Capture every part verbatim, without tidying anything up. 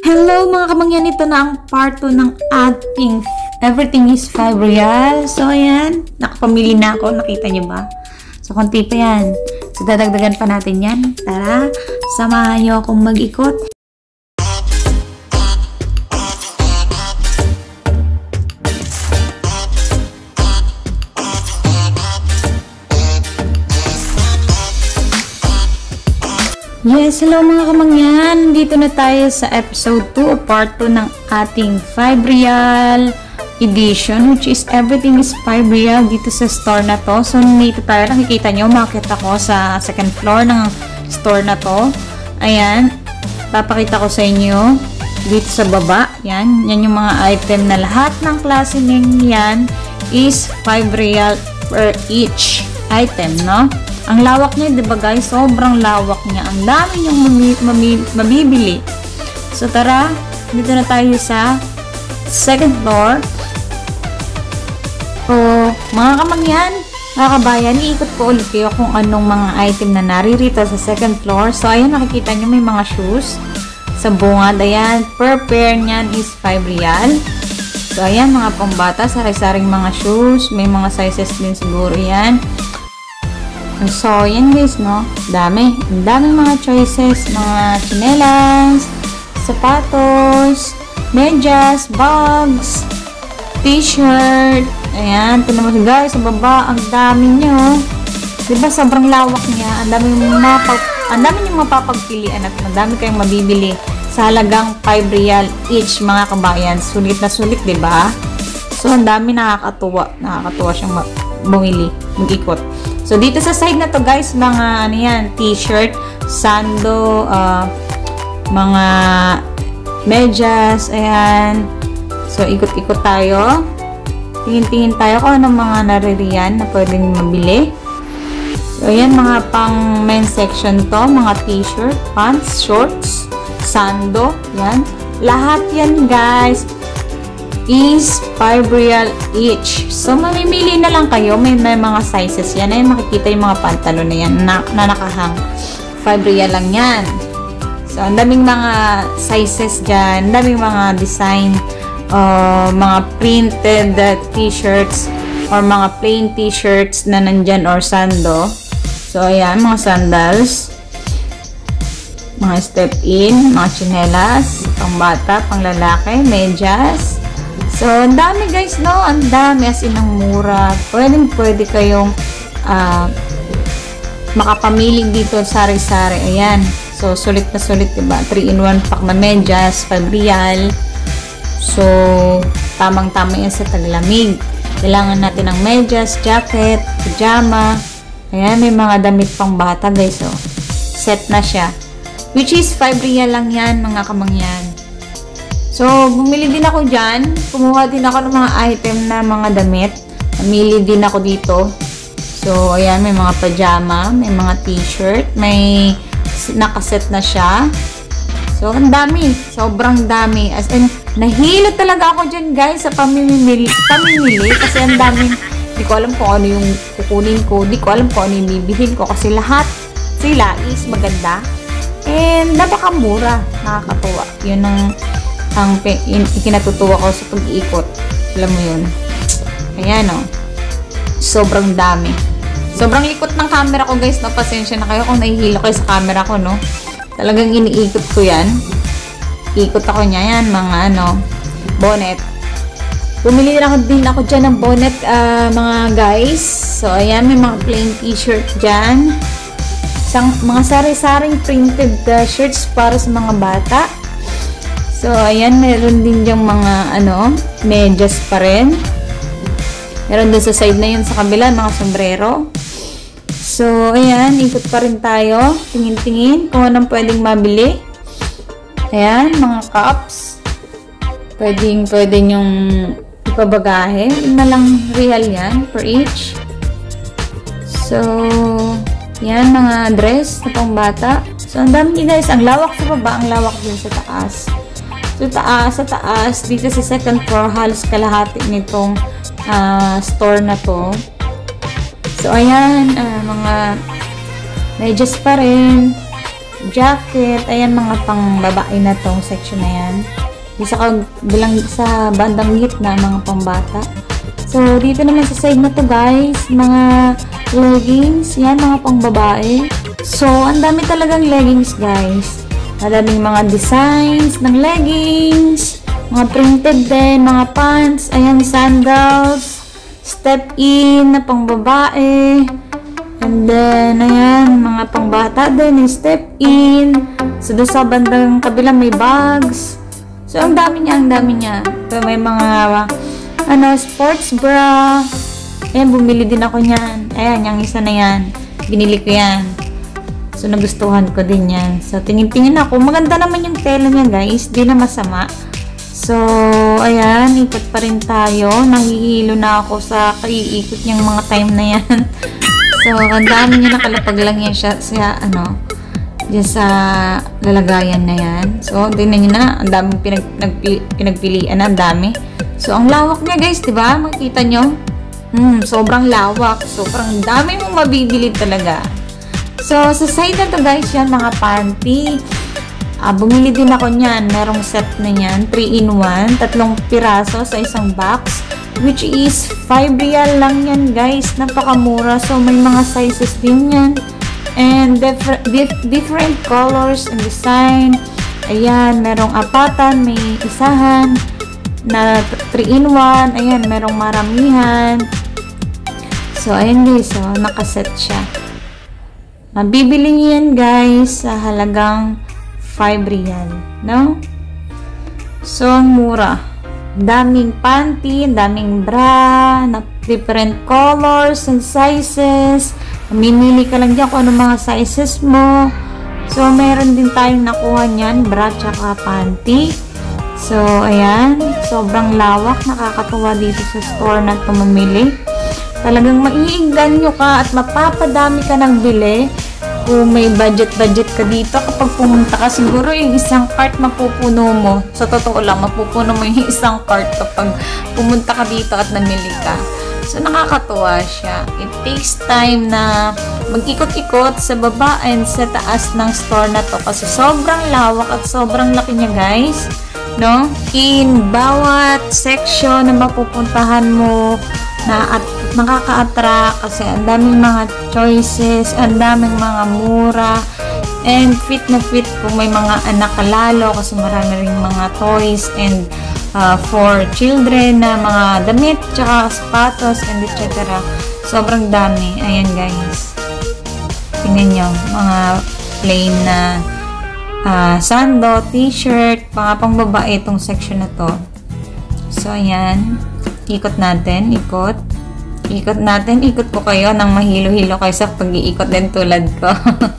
Hello mga kamangyan, ito na ang part two ng ating Everything is five Real. So ayan, nakapamili na ako, nakita nyo ba? So konti pa yan. So dadagdagan pa natin yan. Tara, samahan nyo akong mag-ikot. Yes, hello mga kamangyan. Dito na tayo sa episode two o part two ng ating five Real edition, which is Everything is five Real dito sa store na to. So, dito tayo. Nakikita nyo, makita ko sa second floor ng store na to. Ayan. Papakita ko sa inyo dito sa baba. Yan. Yan yung mga item na lahat ng klase ng yan is five Real per each item, no? Ang lawak niya, di ba guys? Sobrang lawak niya. Ang dami niyong mabibili. So tara, dito na tayo sa second floor. So, mga kamangyan, mga kabayan, iikot ko ulit kayo kung anong mga item na naririto sa second floor. So, ayan, nakikita niyo may mga shoes sa bungad. Ayan, per pair niyan is five Real. So, ayan, mga pambata, sari-saring mga shoes. May mga sizes din siguro yan. So, yan guys, no? Dami. Ang daming mga choices. Mga chinelas, sapatos, medyas, bags, t-shirt. Ayan. Ito naman guys, sa baba. Ang dami nyo. Diba, sobrang lawak niya. Ang dami yung mapag ang dami yung mapapagpilian at ang dami kayong mabibili sa halagang five Real each, mga kabayan. Sulit na sulit, diba? So, ang dami, nakakatuwa. Nakakatuwa siyang bumili, mag-ikot. So, dito sa side na to guys, mga ano yan, t-shirt, sando, uh, mga medyas, ayan. So, ikot-ikot tayo. Tingin-tingin tayo kung anong mga naririyan na pwedeng mabili. So, ayan, mga pang men's section to, mga t-shirt, pants, shorts, sando, yan. Lahat yan guys is five Real each. So, mamimili na lang kayo. May, may mga sizes yan. Ayun, makikita yung mga pantalon na yan na, na nakahang. five Real lang yan. So, ang daming mga sizes dyan. Ang daming mga design. Uh, mga printed uh, t-shirts or mga plain t-shirts na nandyan or sando. So, ayan, mga sandals. Mga step-in. Mga chinelas. Pang bata, pang lalaki. Medyas. So, ang dami guys, no? Ang dami, as in ang mura. Pwedeng pwede kayong uh, makapamili dito sari-sari. Ayan. So, sulit na sulit, diba? three in one pack na medyas, five Real. So, tamang-tama yan sa taglamig. Kailangan natin ng medyas, jacket, pajama. Ayan, may mga damit pang bata guys, oh. Set na siya. Which is five Real lang yan, mga kamangyan. So, bumili din ako dyan. Kumuha din ako ng mga item na mga damit. Namili din ako dito. So, ayan, may mga pajama, may mga t-shirt, may nakaset na siya. So, ang dami. Sobrang dami. As in, nahilo talaga ako dyan, guys, sa pamimili. Pamimili kasi ang daming, di ko alam kung ano yung kukunin ko. Di ko alam kung ano yung bibihin ko kasi lahat sila is maganda. And, napakamura. Nakakatuwa. Yun ang ang ikinatutuwa ko sa pag-iikot. Alam mo yun. Ayan, o. Oh. Sobrang dami. Sobrang ikot ng camera ko, guys. No? Pasensya na kayo kung nahihilo kayo sa camera ko, no? Talagang iniikot ko yan. Ikot ako niya. Yan, mga, ano, bonnet. Bumili ako din ako dyan ng bonnet, uh, mga guys. So, ayan, may mga plain t-shirt dyan. Isang, mga sari-saring printed uh, shirts para sa mga bata. So, ayan, meron din yung mga, ano, medyas pa rin. Meron din sa side na yun sa kabila, mga sombrero. So, ayan, ikot pa rin tayo. Tingin-tingin kung anong pwedeng mabili. Ayan, mga cups. Pwedeng, pwedeng yung ipabagahe. Yun na lang Real yan, per each. So, yan, mga dress na pang bata. So, ang dami guys. Ang lawak sa baba, ang lawak din sa taas. So, taas, sa taas, dito sa second floor, halos kalahati nitong uh, store na to. So, ayan, uh, mga medyas pa rin. jacket. Ayan, mga pang babae na tong section na yan. Isa ka bilang sa bandang gitna, mga pambata. So, dito naman sa side na to guys, mga leggings. Yan, mga pang babae. So, ang dami talagang leggings guys. Madaming mga designs ng leggings. Mga printed din, mga pants. Ayan, sandals. Step in na pang babae. And then, ayan, mga pang bata din, step in. So, doon sa bandang kabila may bags. So, ang dami niya, ang dami niya. So, may mga, ano, sports bra. Ayan, bumili din ako niyan. Ayan, yung isa na yan. Binili ko yan. So, nagustuhan ko din yan. So, tingin-tingin ako. Maganda naman yung tela niya, guys. Di na masama. So, ayan, ikot pa rin tayo. Nahihilo na ako sa kaiikot niyang mga time na yan. So, ang dami niya, nakalapag lang yan siya sa, ano, dyan sa lalagayan na yan. So, tingnan nyo na, ang daming pinag, nagpi, pinagpilian na, ang dami. So, ang lawak niya guys, diba? Makikita nyo? Hmm, sobrang lawak. So, parang dami mong mabibili talaga. So, sa side na to guys, yan, mga panty. Ah, bumili din ako niyan. Merong set na yan, three in one. Tatlong piraso sa isang box. Which is five real lang yan guys. Napakamura. So, may mga sizes din yan. And differ, dif, different colors and design. Ayan, merong apatan, may isahan na three in one. Ayan, merong maramihan. So, ayan guys, so, nakaset siya. Mabibili niyo yan guys sa halagang five real, no? So, ang mura. Daming panty, daming bra, na different colors and sizes. Mamimili ka lang dyan kung ano mga sizes mo. So, meron din tayong nakuha niyan, bra tsaka panty. So, ayan. Sobrang lawak. Nakakatuwa dito sa store na ito mamili. Talagang maiigdan nyo ka at mapapadami ka ng bili. Kung may budget-budget ka dito, kapag pumunta ka, siguro yung isang cart mapupuno mo. Sa totoo lang, mapupuno mo yung isang cart kapag pumunta ka dito at namili ka. So, nakakatuwa siya. It takes time na mag-ikot-ikot sa baba and sa taas ng store na to. Kasi sobrang lawak at sobrang laki niya, guys. No? In bawat section na mapupuntahan mo na at makaka-attract kasi ang daming mga choices, ang daming mga mura, and fit na fit kung may mga anak ka lalo kasi marami ring mga toys and Uh, for children na mga damit, tsaka sapatos, and et cetera. Sobrang dami. Ayan guys. Tingnan nyo. Mga plain na uh, sando, t-shirt, mga pang babae itong section na to. So, ayan. Ikot natin. Ikot. Ikot natin. Ikot ko kayo nang mahilo-hilo kayo sa pag-iikot din tulad ko.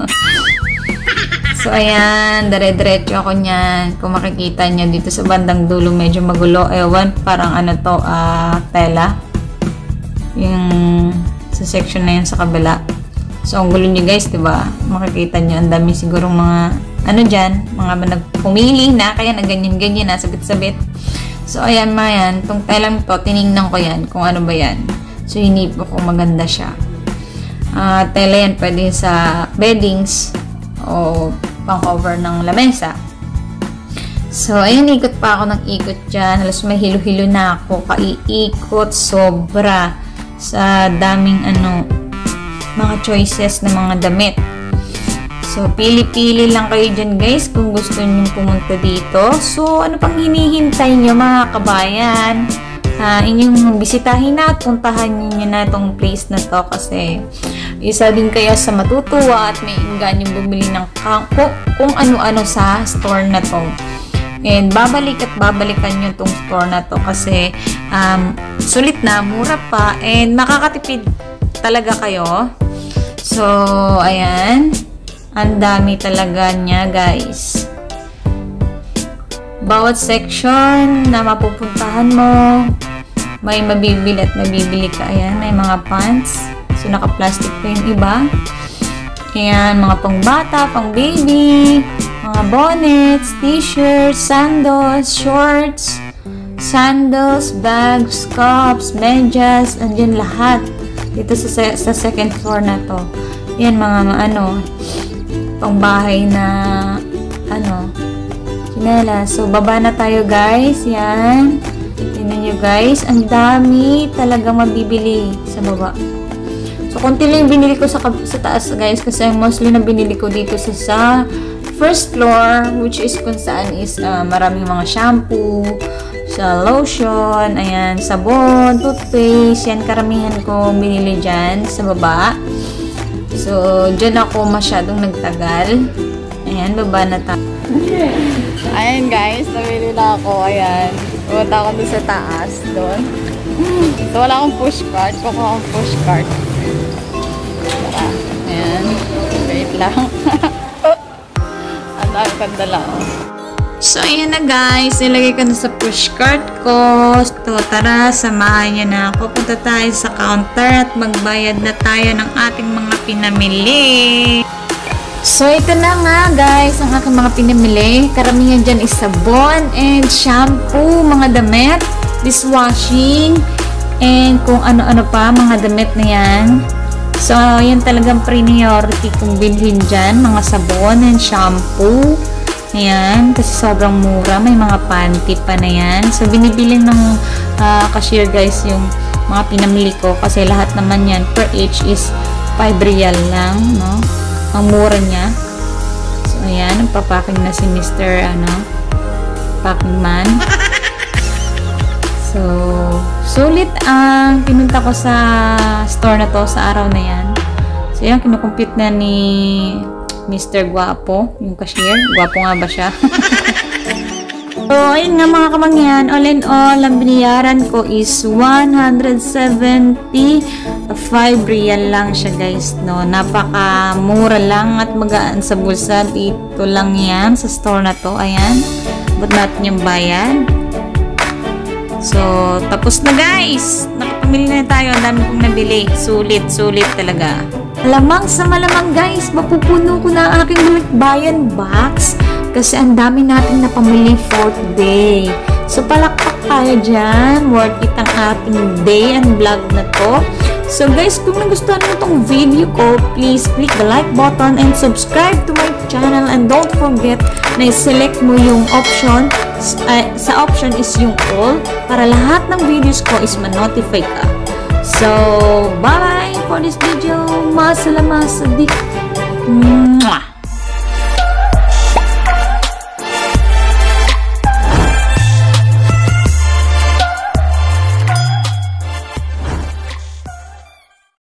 So, ayan, dire-diretso ako niyan. Kung makikita niyo dito sa bandang dulo, medyo magulo. Ewan, parang ano to, uh, tela. Yung sa section na yun sa kabila. So, ang gulo niyo guys, diba? Makikita niyo, ang dami sigurong mga, ano dyan, mga nagpumili na, kaya na ganyan-ganyan na, sabit-sabit. So, ayan, mayan, itong telang to, tinignan ko yan, kung ano ba yan. So, hinipo ko, maganda siya. Uh, tela yan, pwede sa beddings, o pang-cover ng lamesa. So, ayan, ikot pa ako ng ikot dyan. Halos may hilo-hilo na ako. Kaiikot, sobra sa daming ano, mga choices ng mga damit. So, pili-pili lang kayo dyan guys kung gusto nyo pumunta dito. So, ano pang hinihintay nyo mga kabayan? Uh, inyong bisitahin na at puntahan nyo na itong place na to kasi isa din kayo sa matutuwa at may enggan yung bumili ng kung, kung ano-ano sa store na to. And babalik at babalikan nyo itong store na to kasi um, sulit na, mura pa, and makakatipid talaga kayo. So, ayan. Ang dami talaga niya, guys. Bawat section na mapupuntahan mo, may mabibili at mabibili ka. Ayan, may mga pants. So, naka-plastic pa yung iba. Ayan, mga pang bata, pang baby, mga bonnets, t-shirts, sandals, shorts, sandals, bags, cups, medyas, andyan lahat. Dito sa, sa second floor na to. Ayan, mga ano, pangbahay na ano, chinelas. So, baba na tayo guys. Yan. Tingnan nyo guys. Ang dami talaga mabibili sa baba. So, konti lang yung binili ko sa, sa taas guys. Kasi mostly na binili ko dito sa, sa first floor. Which is kung saan is uh, maraming mga shampoo, sa lotion, ayan, sabon, toothpaste. Yan, karamihan ko binili dyan sa baba. So, dyan ako masyadong nagtagal. Ayan, baba na tayo. Ayan guys, nabili na ako. Ayan. Pumunta ako doon sa taas. Doon. So, wala akong push cart. Kukuha akong push cart. Ayan. Wait lang. Ang dami kanda lang. So, ayan na guys. Nilagay ko na sa push cart ko. So, tara, samahan niyo na ako. Punta tayo sa counter at magbayad na tayo ng ating mga pinamili. So, ito na nga guys, ang aking mga pinamili. Karamihan dyan is sabon and shampoo, mga damit, dishwashing, and kung ano-ano pa, mga damit na yan. So, yan talagang priority kong bilhin dyan, mga sabon and shampoo. Ayan, kasi sobrang mura. May mga panty pa na yan. So, binibili ng uh, cashier guys yung mga pinamili ko kasi lahat naman yan per each is five real lang, no? Ang mura niya. So, ayan. Nagpapacking na si Mister ano, packing man. So, sulit ang pinunta ko sa store na to sa araw na yan. So, yan. Kinukompute na ni Mister Guapo, yung cashier. Guapo nga ba siya? So, ayun nga mga kamangyan, all in all, ang biniyaran ko is one hundred seventy-five real lang siya guys, no? Napaka-mura lang at magaan sa bulsa. Dito lang yan, sa store na to. Ayan, but natin yung bayad. So, tapos na guys. Nakapamili na tayo. Ang dami kong nabili. Sulit, sulit talaga. Malamang sa malamang guys, mapupuno ko na ang aking bayan box. Kasi ang dami natin na pamili for today. So, palakpak tayo dyan. Worth it ang ating day and vlog na to. So, guys, kung nagustuhan mo itong video ko, please click the like button and subscribe to my channel. And don't forget na i-select mo yung option. Uh, sa option is yung all para lahat ng videos ko is ma-notify ka. So, bye for this video. Masalamat sadik. Mwah!